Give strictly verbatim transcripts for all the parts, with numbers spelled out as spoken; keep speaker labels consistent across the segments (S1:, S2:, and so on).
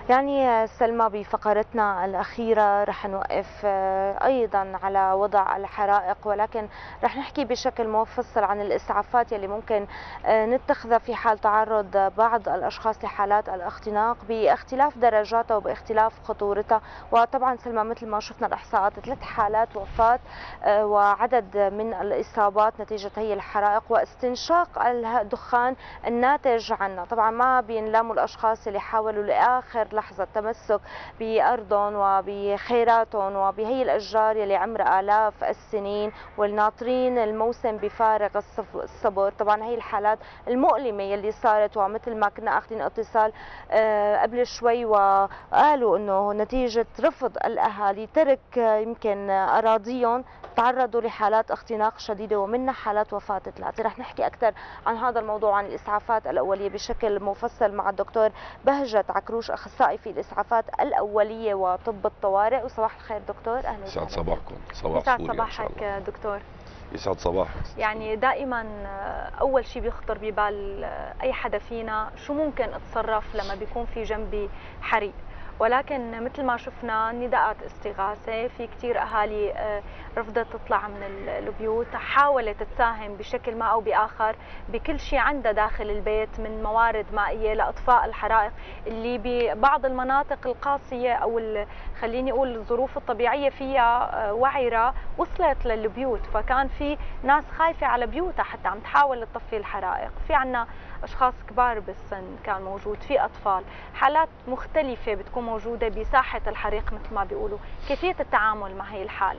S1: يعني سلمى، بفقرتنا الأخيرة رح نوقف آه، أيضا على وضع الحرائق، ولكن رح نحكي بشكل مفصل عن الإسعافات يلي ممكن آه، نتخذها في حال تعرض بعض الأشخاص لحالات الاختناق باختلاف درجاتها وباختلاف خطورتها. وطبعا سلمى، مثل ما شفنا الإحصاءات، ثلاث حالات وفاة آه، وعدد من الإصابات نتيجة هي الحرائق واستنشاق الدخان الناتج عنها. طبعا ما بينلاموا الأشخاص اللي حاولوا لآخر لحظة التمسك بأرضهم وبخيراتهم وبهي الأشجار يلي عمرها آلاف السنين والناطرين الموسم بفارغ الصبر. طبعا هي الحالات المؤلمة يلي صارت، ومثل ما كنا أخذين اتصال آه، قبل شوي وقالوا أنه نتيجة رفض الأهالي ترك آه، يمكن أراضيهم، تعرضوا لحالات اختناق شديدة ومنها حالات وفاة ثلاثة. رح نحكي أكثر عن هذا الموضوع، عن الإسعافات الأولية بشكل مفصل مع الدكتور بهجت عكروش، أخصائي في الإسعافات الأولية وطب الطوارئ. وصباح الخير دكتور، أهلا
S2: يسعد
S1: وسهلا.
S2: صباحكم، صباح
S3: يسعد
S2: سوريا إن شاء
S3: صباحك
S2: الله.
S3: دكتور.
S2: يسعد صباحك.
S3: يعني دائما أول شيء بيخطر ببال أي حدا فينا شو ممكن أتصرف لما بيكون في جنبي حريق، ولكن مثل ما شفنا نداءات استغاثة، في كتير أهالي رفضت تطلع من البيوت، حاولت تساهم بشكل ما أو بآخر بكل شيء عندها داخل البيت من موارد مائية لإطفاء الحرائق اللي ببعض المناطق القاسية أو خليني أقول الظروف الطبيعية فيها وعرة وصلت للبيوت، فكان في ناس خايفة على بيوتها حتى عم تحاول تطفي الحرائق. في عنا أشخاص كبار بالسن كان موجود، في أطفال، حالات مختلفة بتكون موجودة بساحة الحريق مثل ما بيقولوا. كيفية التعامل مع هي الحالة؟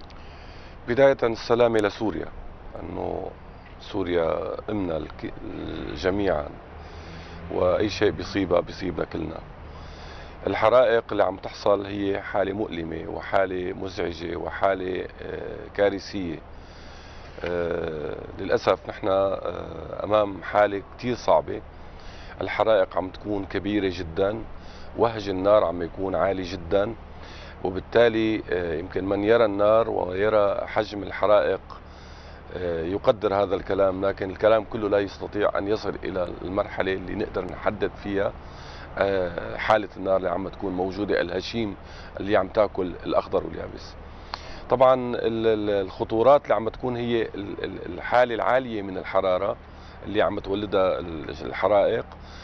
S2: بداية السلام لسوريا، أنه سوريا أمنا جميعا، وأي شيء بيصيبها بيصيبنا كلنا. الحرائق اللي عم تحصل هي حالة مؤلمة وحالة مزعجة وحالة كارثية. للأسف نحن أمام حالة كتير صعبة. الحرائق عم تكون كبيرة جدا، وهج النار عم يكون عالي جدا، وبالتالي يمكن من يرى النار ويرى حجم الحرائق يقدر هذا الكلام، لكن الكلام كله لا يستطيع أن يصل إلى المرحلة اللي نقدر نحدد فيها حالة النار اللي عم تكون موجودة، الهشيم اللي عم تاكل الأخضر واليابس. طبعا الخطورات اللي عم تكون هي الحالة العالية من الحرارة اللي عم تولدها الحرائق،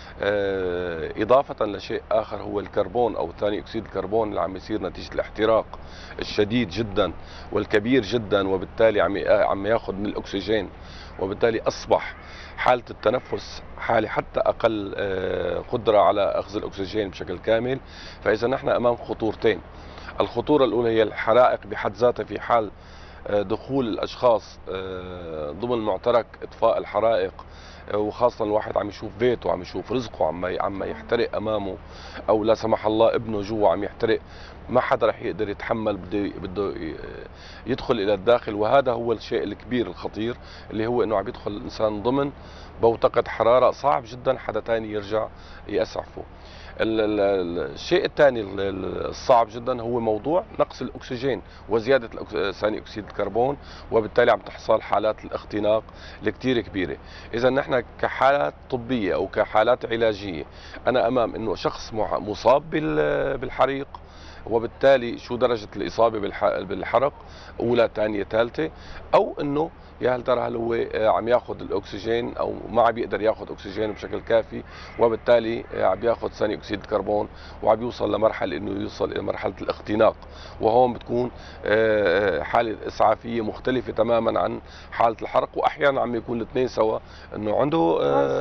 S2: إضافة لشيء آخر هو الكربون أو ثاني أكسيد الكربون اللي عم يصير نتيجة الاحتراق الشديد جدا والكبير جدا، وبالتالي عم عم ياخذ من الأكسجين، وبالتالي أصبح حالة التنفس حالة حتى أقل قدرة على أخذ الأكسجين بشكل كامل. فإذا نحن أمام خطورتين. الخطورة الأولى هي الحرائق بحد ذاتها، في حال دخول الأشخاص ضمن معترك إطفاء الحرائق، وخاصة الواحد عم يشوف بيته، عم يشوف رزقه عم عم يحترق أمامه، أو لا سمح الله ابنه جوا عم يحترق، ما حدا رح يقدر يتحمل، بده بده يدخل إلى الداخل. وهذا هو الشيء الكبير الخطير، اللي هو إنه عم يدخل الإنسان ضمن بوتقة حرارة صعب جدا حدا تاني يرجع يسعفه. الشيء الثاني الصعب جدا هو موضوع نقص الأكسجين وزيادة ثاني أكسيد الكربون، وبالتالي عم تحصل حالات الاختناق الكتير كبيرة. إذا نحن كحالات طبية أو كحالات علاجية، أنا أمام إنه شخص مصاب بالحريق، وبالتالي شو درجة الإصابة بالحرق، أولى ثانية ثالثة، أو إنه يا هل ترى هل هو عم ياخذ الأكسجين أو ما عم يقدر ياخذ أكسجين بشكل كافي، وبالتالي عم ياخذ ثاني أكسيد الكربون وعم يوصل لمرحلة إنه يوصل إلى مرحلة الاختناق. وهون بتكون حالة إسعافية مختلفة تماما عن حالة الحرق، وأحيانا عم يكون الاثنين سوا، إنه عنده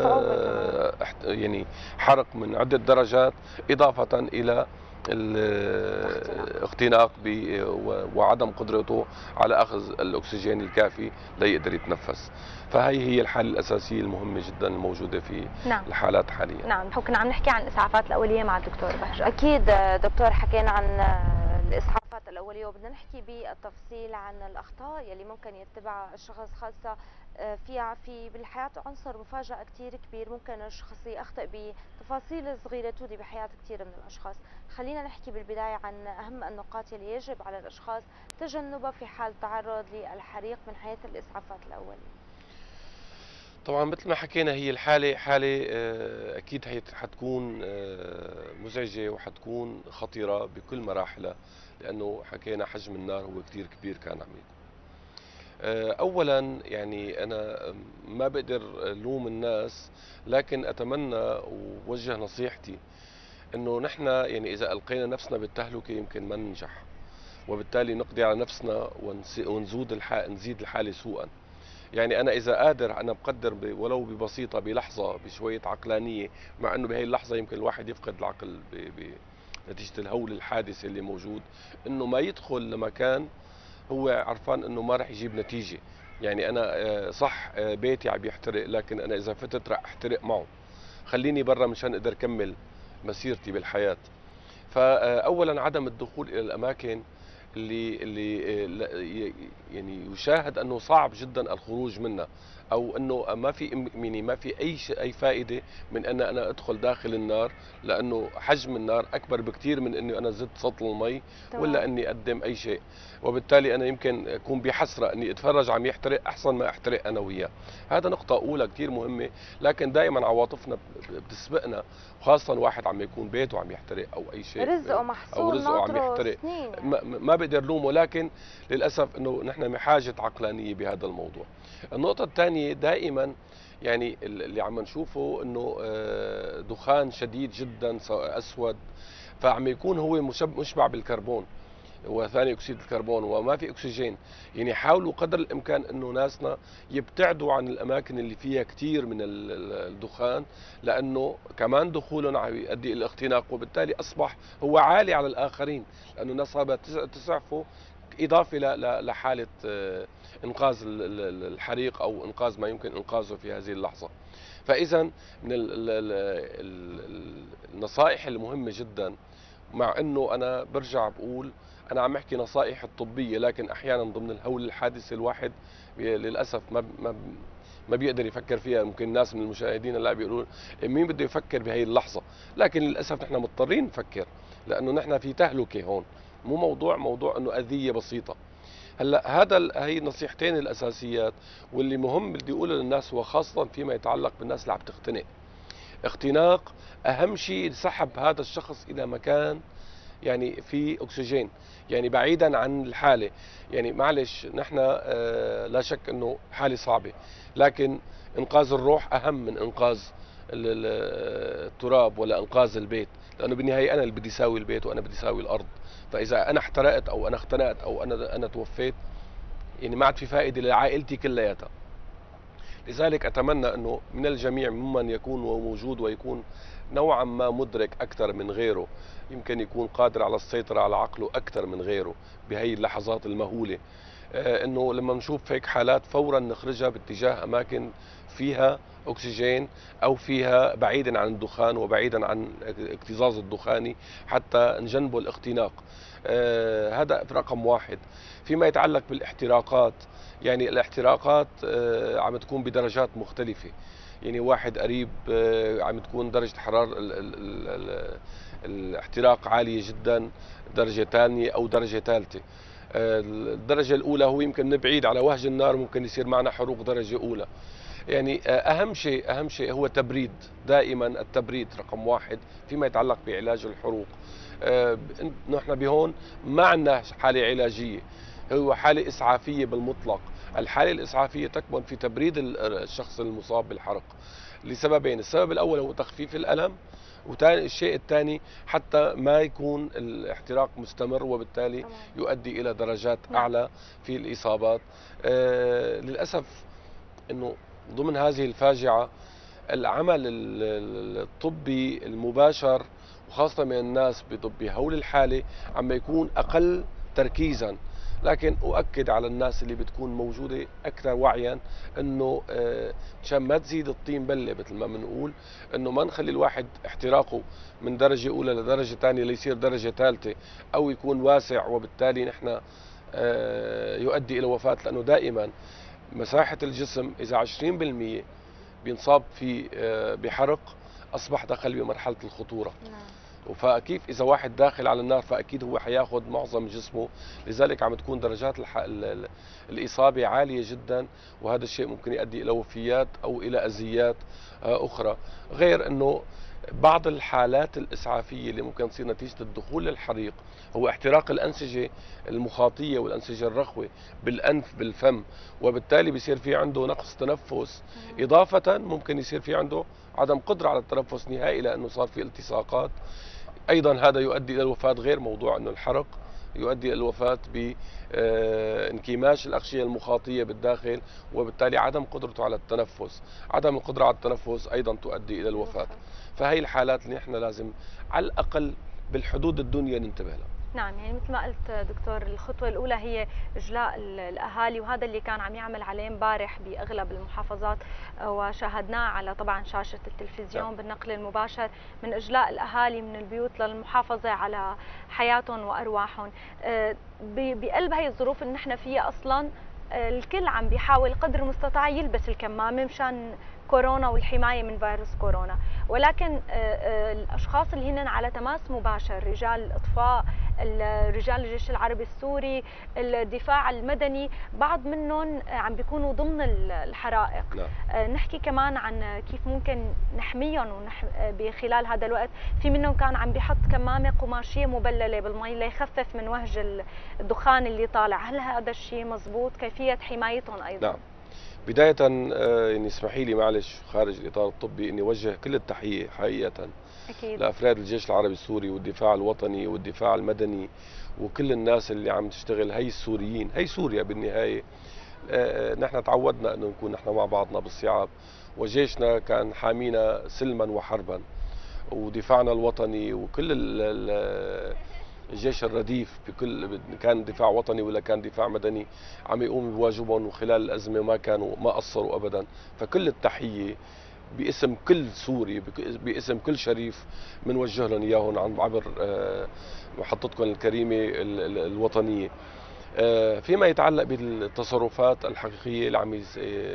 S2: يعني حرق من عدة درجات، إضافة إلى الاختناق وعدم قدرته على أخذ الأكسجين الكافي ليقدر يتنفس. فهي هي الحالة الأساسية المهمة جدا الموجودة في نعم. الحالات حاليا.
S3: نعم، كنا عم نحكي عن الإسعافات الأولية مع الدكتور بهجت.
S1: أكيد دكتور، حكينا عن الإسعافات الأولية، وبدنا نحكي بالتفصيل عن الأخطاء يلي ممكن يتبعها الشخص، خاصة في في بالحياة عنصر مفاجأة كتير كبير، ممكن الشخص يخطئ بتفاصيل صغيرة تودي بحياة كتير من الأشخاص. خلينا نحكي بالبداية عن أهم النقاط يلي يجب على الأشخاص تجنبها في حال تعرض للحريق من حيث الإسعافات الأولية.
S2: طبعا مثل ما حكينا، هي الحالة حالة أكيد هي حتكون مزعجة وحتكون خطرة بكل مراحلها، لأنه حكينا حجم النار هو كتير كبير كان عم يكون. أولا يعني أنا ما بقدر ألوم الناس، لكن أتمنى ووجه نصيحتي أنه نحن يعني إذا ألقينا نفسنا بالتهلكة يمكن ما ننجح، وبالتالي نقضي على نفسنا ونزود الحال نزيد الحالة سوءا. يعني أنا إذا قادر أنا بقدر ولو ببسيطة بلحظة بشوية عقلانية، مع أنه بهي اللحظة يمكن الواحد يفقد العقل بنتيجة الهول الحادث اللي موجود، أنه ما يدخل لمكان هو عرفان أنه ما رح يجيب نتيجة. يعني أنا صح بيتي عم يحترق، لكن أنا إذا فتت رح أحترق معه، خليني برا مشان أقدر أكمل مسيرتي بالحياة. فأولا عدم الدخول إلى الأماكن اللي اللي يعني يشاهد انه صعب جدا الخروج منها، او انه ما في يعني ما في اي اي فائده من ان انا ادخل داخل النار، لانه حجم النار اكبر بكثير من اني انا زدت سطل المي ولا اني اقدم اي شيء. وبالتالي انا يمكن اكون بحسره اني اتفرج عم يحترق احسن ما احترق انا وياه. هذا نقطه اولى كثير مهمه، لكن دائما عواطفنا بتسبقنا، وخاصه واحد عم يكون بيته عم يحترق او اي شيء،
S1: رزقه محصول
S2: او رزقه عم يحترق
S1: سنين.
S2: ما, ما بقدر لومه، لكن للاسف انه نحن بحاجه عقلانيه بهذا الموضوع. النقطه الثانيه دائما يعني اللي عم نشوفه انه دخان شديد جدا اسود، فعم يكون هو مشبع بالكربون وثاني اكسيد الكربون وما في اكسجين. يعني حاولوا قدر الامكان انه ناسنا يبتعدوا عن الاماكن اللي فيها كثير من الدخان، لانه كمان دخولهم عم يؤدي الى الاختناق، وبالتالي اصبح هو عالي على الاخرين، لانه الناس صارت تسعفه اضافه لحاله انقاذ الحريق او انقاذ ما يمكن انقاذه في هذه اللحظه. فاذا من النصائح المهمه جدا، مع انه انا برجع بقول انا عم احكي نصائح الطبيه، لكن احيانا ضمن الهول الحادث الواحد للاسف ما ما ما بيقدر يفكر فيها. ممكن الناس من المشاهدين اللي بيقولوا مين بده يفكر بهي اللحظه، لكن للاسف نحن مضطرين نفكر، لانه نحن في تهلكه هون، مو موضوع موضوع انه اذيه بسيطه. هلا هذا هي النصيحتين الاساسيات، واللي مهم بدي اقوله للناس وخاصه فيما يتعلق بالناس اللي عم تختنق. اختناق اهم شيء سحب هذا الشخص الى مكان يعني في اكسجين، يعني بعيدا عن الحاله. يعني معلش نحن آه لا شك انه حاله صعبه، لكن انقاذ الروح اهم من انقاذ التراب ولا انقاذ البيت، لانه بالنهايه انا اللي بدي ساوي البيت وانا بدي ساوي الارض. فاذا انا احترقت او انا اختنقت او انا انا توفيت، يعني ما عاد في فائده لعائلتي كلياتها. لذلك اتمنى انه من الجميع ممن يكون موجود ويكون نوعا ما مدرك اكثر من غيره، يمكن يكون قادر على السيطره على عقله اكثر من غيره بهي اللحظات المهوله، آه انه لما نشوف هيك حالات فورا نخرجها باتجاه اماكن فيها اكسجين او فيها بعيدا عن الدخان وبعيدا عن اكتظاظ الدخاني حتى نجنبه الاختناق. آه هذا رقم واحد. فيما يتعلق بالاحتراقات، يعني الاحتراقات آه عم تكون بدرجات مختلفة. يعني واحد قريب آه عم تكون درجة حرارة ال ال ال ال الاحتراق عالية جدا، درجة ثانية أو درجة ثالثة. آه الدرجة الأولى هو يمكن نبعيد على وهج النار، ممكن يصير معنا حروق درجة أولى. يعني أهم شيء أهم شيء هو تبريد، دائما التبريد رقم واحد فيما يتعلق بعلاج الحروق. آه نحن بهون ما عندنا حالة علاجية، هو حالة إسعافية بالمطلق. الحالة الإسعافية تكمن في تبريد الشخص المصاب بالحرق لسببين: السبب الأول هو تخفيف الألم، والشيء الثاني حتى ما يكون الاحتراق مستمر وبالتالي يؤدي إلى درجات أعلى في الإصابات. آه للأسف أنه ضمن هذه الفاجعة العمل الطبي المباشر وخاصة من الناس بهول الحالة عم يكون أقل تركيزا، لكن أؤكد على الناس اللي بتكون موجودة أكثر وعيا أنه مشان ما تزيد الطين بلة مثل ما بنقول، أنه ما نخلي الواحد احتراقه من درجة أولى لدرجة ثانية ليصير درجة ثالثة أو يكون واسع وبالتالي نحن يؤدي إلى وفاة. لأنه دائما مساحة الجسم إذا عشرين بالمئة بينصاب في بحرق أصبح دخل بمرحلة الخطورة. فكيف إذا واحد داخل على النار فأكيد هو حياخد معظم جسمه، لذلك عم تكون درجات الإصابة عالية جدا، وهذا الشيء ممكن يؤدي إلى وفيات أو إلى أذيات أخرى. غير أنه بعض الحالات الإسعافية اللي ممكن تصير نتيجة الدخول للحريق هو احتراق الأنسجة المخاطية والأنسجة الرخوة بالأنف بالفم، وبالتالي بيصير في عنده نقص تنفس، إضافة ممكن يصير في عنده عدم قدرة على التنفس نهائي لأنه صار في التصاقات. أيضا هذا يؤدي إلى الوفاة، غير موضوع أنه الحرق يؤدي إلى الوفاة بانكماش الأغشية المخاطية بالداخل، وبالتالي عدم قدرته على التنفس. عدم القدرة على التنفس أيضا تؤدي إلى الوفاة. فهي الحالات اللي احنا لازم على الأقل بالحدود الدنيا ننتبه لها.
S3: نعم، يعني مثل ما قلت دكتور، الخطوة الأولى هي إجلاء الأهالي، وهذا اللي كان عم يعمل عليه امبارح بأغلب المحافظات، وشاهدناه على طبعا شاشة التلفزيون نعم. بالنقل المباشر، من إجلاء الأهالي من البيوت للمحافظة على حياتهم وأرواحهم. بقلب هي الظروف اللي نحن فيها أصلا الكل عم بيحاول قدر المستطاع يلبس الكمامة مشان كورونا والحماية من فيروس كورونا، ولكن الأشخاص اللي هن على تماس مباشر، رجال الإطفاء، رجال الجيش العربي السوري، الدفاع المدني، بعض منهم عم بيكونوا ضمن الحرائق. لا. نحكي كمان عن كيف ممكن نحميهم ونح... بخلال هذا الوقت. في منهم كان عم بيحط كمامة قماشية مبللة بالمي ليخفف من وهج الدخان اللي طالع. هل هذا الشيء مزبوط؟ كيفية حمايتهم أيضا؟
S2: نعم. بداية يعني اسمحي لي معلش خارج الإطار الطبي إني أوجه كل التحية حقيقة أكيد لأفراد الجيش العربي السوري والدفاع الوطني والدفاع المدني وكل الناس اللي عم تشتغل. هي السوريين، هي سوريا بالنهاية. آه نحن تعودنا إنه نكون نحن مع بعضنا بالصعاب، وجيشنا كان حامينا سلما وحربا، ودفاعنا الوطني وكل ال الجيش الرديف بكل كان دفاع وطني ولا كان دفاع مدني عم يقوم بواجبهم، وخلال الأزمة ما كانوا ما قصروا أبدا. فكل التحية باسم كل سوري، باسم كل شريف بنوجه لهم إياهم عن عبر محطتكم الكريمة الوطنية. فيما يتعلق بالتصرفات الحقيقية اللي عم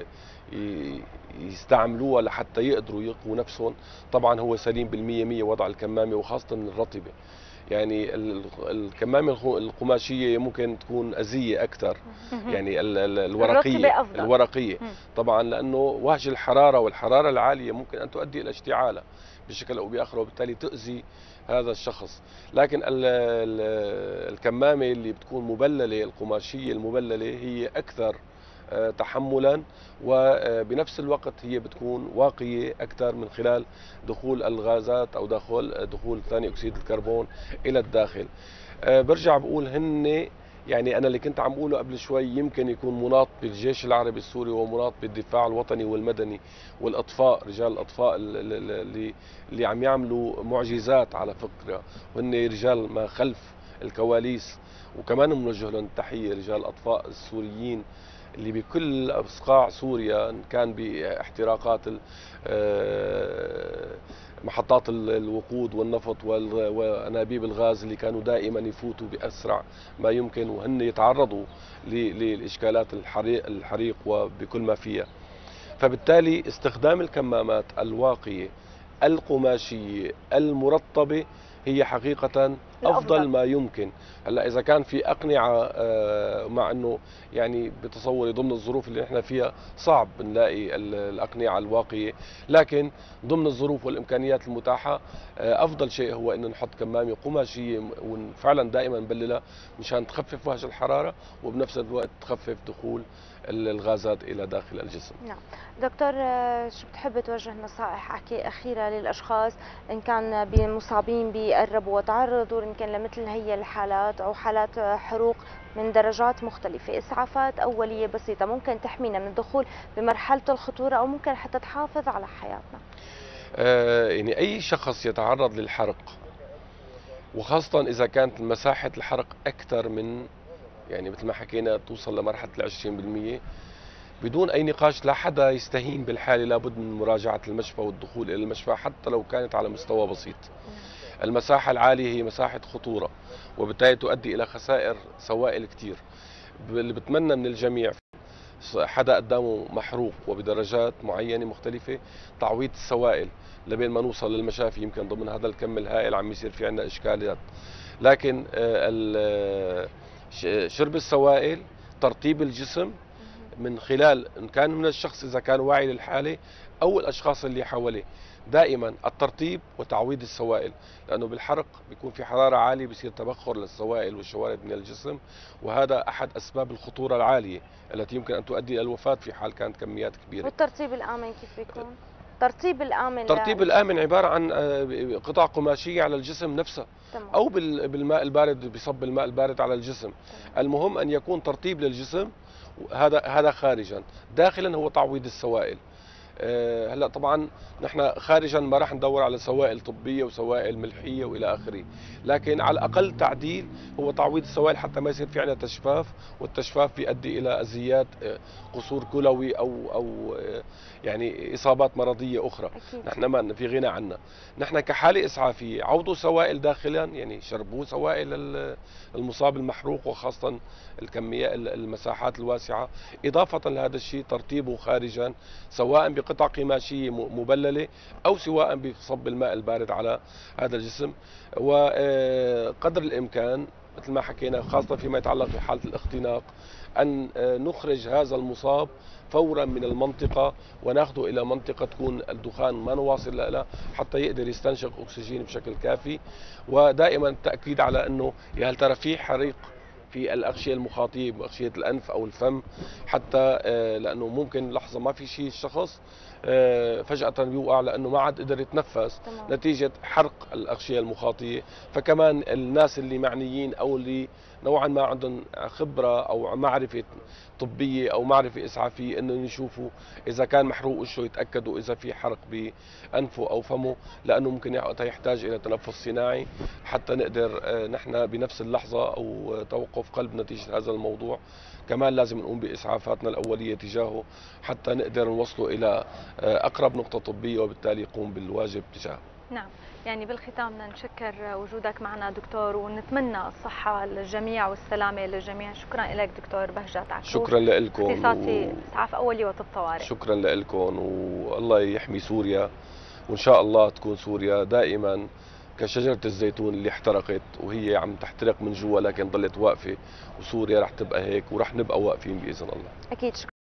S2: يستعملوها لحتى يقدروا يقوا نفسهم، طبعا هو سليم بالمية مية وضع الكمامة، وخاصة الرطبة. يعني الكمامة القماشية ممكن تكون أذية أكثر، يعني الورقية الورقية طبعا، لأنه وهج الحرارة والحرارة العالية ممكن أن تؤدي إلى اشتعالة بشكل أو بآخر، وبالتالي تؤذي هذا الشخص. لكن الكمامة اللي بتكون مبللة، القماشية المبللة، هي أكثر تحملا، وبنفس الوقت هي بتكون واقية أكثر من خلال دخول الغازات أو دخول دخول ثاني أكسيد الكربون إلى الداخل. برجع بقول هن يعني أنا اللي كنت عم بقوله قبل شوي يمكن يكون مناط بالجيش العربي السوري ومناط بالدفاع الوطني والمدني والأطفاء، رجال الأطفاء اللي اللي عم يعملوا معجزات على فكرة، وهن رجال ما خلف الكواليس. وكمان بنوجه لهم التحية رجال الأطفاء السوريين اللي بكل أصقاع سوريا، كان باحتراقات محطات الوقود والنفط وأنابيب الغاز اللي كانوا دائما يفوتوا بأسرع ما يمكن، وهن يتعرضوا للإشكالات الحريق, الحريق وبكل ما فيها. فبالتالي استخدام الكمامات الواقية القماشية المرطبة هي حقيقة أفضل ما يمكن. هلا إذا كان في أقنعة، مع أنه يعني بتصوري ضمن الظروف اللي نحن فيها صعب نلاقي الأقنعة الواقية، لكن ضمن الظروف والإمكانيات المتاحة أفضل شيء هو أن نحط كمامة قماشية وفعلا دائما نبللها مشان تخفف وهج الحرارة، وبنفس الوقت تخفف دخول الغازات إلى داخل الجسم.
S1: نعم دكتور، شو بتحب توجه نصائح أخيرة للأشخاص إن كان مصابين بالربو وتعرضوا يمكن لمثل هي الحالات أو حالات حروق من درجات مختلفة؟ إسعافات أولية بسيطة ممكن تحمينا من الدخول بمرحلة الخطورة، أو ممكن حتى تحافظ على حياتنا.
S2: آه يعني أي شخص يتعرض للحرق، وخاصة إذا كانت مساحة الحرق أكثر من يعني مثل ما حكينا توصل لمرحلة العشرين بالمية، بدون أي نقاش لا حدا يستهين بالحالة، لابد من مراجعة المشفى والدخول إلى المشفى حتى لو كانت على مستوى بسيط. المساحة العالية هي مساحة خطورة، وبالتالي تؤدي إلى خسائر سوائل كتير. اللي بتمنى من الجميع حدا قدامه محروق وبدرجات معينة مختلفة تعويض السوائل لبين ما نوصل للمشافي. يمكن ضمن هذا الكم الهائل عم يصير في عندنا إشكاليات، لكن شرب السوائل، ترطيب الجسم من خلال إن كان من الشخص إذا كان واعي للحالة أو الأشخاص اللي حواليه، دائما الترطيب وتعويض السوائل، لانه بالحرق بيكون في حراره عاليه، بصير تبخر للسوائل والشوارد من الجسم، وهذا احد اسباب الخطوره العاليه التي يمكن ان تؤدي الى الوفاه في حال كانت كميات كبيره.
S1: والترطيب الآمن كيف بيكون؟ الترطيب الآمن
S2: الترطيب الآمن عبارة عن آه، قطع قماشية على الجسم نفسه،
S1: تمام.
S2: أو بال- بالماء البارد، بصب الماء البارد على الجسم.
S1: تمام.
S2: المهم أن يكون ترطيب للجسم، هذا هذا خارجا. داخلا هو تعويض السوائل. آه، هلا طبعا نحن خارجا ما راح ندور على سوائل طبيه وسوائل ملحيه والى اخره، لكن على الاقل تعديل هو تعويض السوائل حتى ما يصير في عندنا تجفاف، والتجفاف بيؤدي الى ازيات، آه، قصور كلوي او او آه، يعني اصابات مرضيه اخرى.
S1: أكيد.
S2: نحن ما في غنى عنها. نحن كحاله اسعافيه عوضوا سوائل داخلا، يعني شربوا سوائل ال- المصاب المحروق، وخاصه الكميات المساحات الواسعه، اضافه لهذا الشيء ترطيبه خارجا، سواء بقطع قماشيه م- مبلله او سواء بصب الماء البارد على هذا الجسم. وقدر الامكان مثل ما حكينا، خاصه فيما يتعلق بحاله الاختناق، ان آه، نخرج هذا المصاب فورا من المنطقه وناخذه الى منطقه تكون الدخان ما نواصل لها حتى يقدر يستنشق اكسجين بشكل كافي. ودائما التاكيد على انه يا هل ترى في حريق في الأغشية المخاطية، بأغشية الأنف أو الفم، حتى آه، لأنه ممكن لحظة ما في شيء الشخص آه، فجأة بيوقع لأنه ما عاد قدر يتنفس
S1: تمام.
S2: نتيجة حرق الأغشية المخاطية. فكمان الناس اللي معنيين أو اللي نوعا ما عندهم خبرة أو معرفة طبية أو معرفة إسعافية، إنه يشوفوا إذا كان محروق وشه، يتأكدوا إذا في حرق بأنفه أو فمه، لأنه ممكن وقتها يحتاج إلى تنفس صناعي حتى نقدر آه، نحن بنفس اللحظة أو توقف قلب نتيجة هذا الموضوع. كمان لازم نقوم بإسعافاتنا الأولية تجاهه حتى نقدر نوصله إلى آه، أقرب نقطة طبية، وبالتالي يقوم بالواجب تجاهه.
S3: نعم، يعني بالختام بدنا نشكر وجودك معنا دكتور، ونتمنى الصحة للجميع والسلامة للجميع. شكرا لك دكتور بهجت عكوش،
S2: شكرا لكم،
S3: اختصاصي إسعاف أولي وطب طوارئ.
S2: شكرا لكم، والله يحمي سوريا، وإن شاء الله تكون سوريا دائما كشجرة الزيتون اللي احترقت وهي عم تحترق من جوا لكن ضلت واقفة، وسوريا رح تبقى هيك ورح نبقى واقفين بإذن الله.
S1: أكيد.